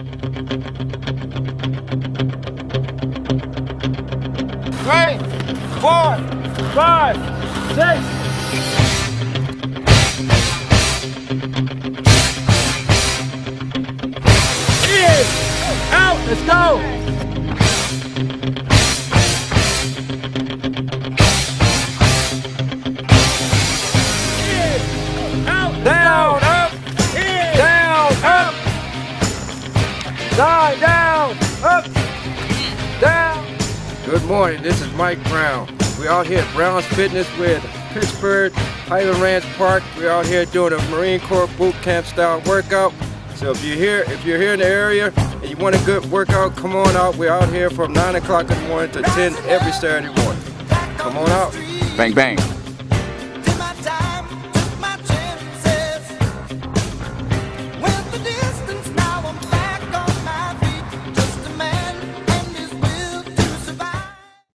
3, 4, 5, 6. In, out, let's go. In, out, down, up, in, down, up, side, down, up, down. Good morning, this is Mike Brown. We're out here at Brown's Fitness with Pittsburgh, Highland Ranch Park. We're out here doing a Marine Corps boot camp style workout. So if you're here in the area and you want a good workout, come on out. We're out here from 9 o'clock in the morning to 10 every Saturday morning. Come on out. Bang, bang.